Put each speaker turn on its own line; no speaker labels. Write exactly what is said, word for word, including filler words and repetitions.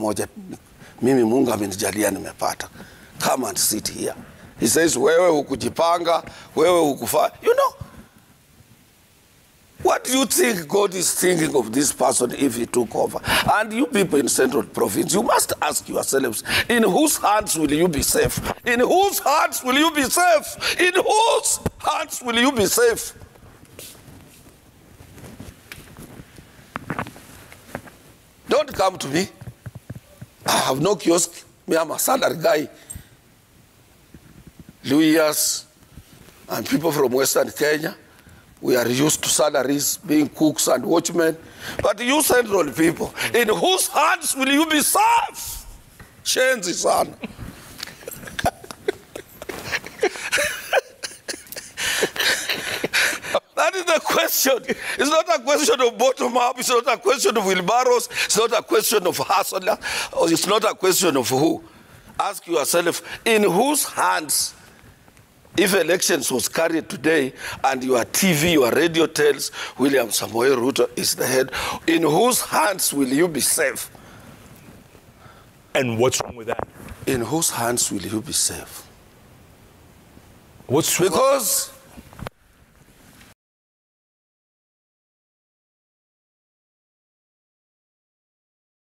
moja mimi Mungu amenijalia nimepata. Come and sit here. He says, wewe hukujipanga, wewe hukufa. You know, what do you think God is thinking of this person if he took over? And you people in Central Province, you must ask yourselves, in whose hands will you be safe? In whose hands will you be safe? In whose hands will you be safe? Don't come to me. I have no kiosk. Me, I'm a salary guy. Lawyers and people from Western Kenya, we are used to salaries, being cooks and watchmen. But you Central people, in whose hands will you be safe? Shenzi sana. That is the question. It's not a question of bottom up. It's not a question of wheelbarrows. It's not a question of hustler. Or it's not a question of who. Ask yourself, in whose hands, if elections was carried today and your T V, your radio tells William Samoei Ruto is the head, in whose hands will you be safe?
And what's wrong with that?
In whose hands will you be safe?
What's wrong?
Because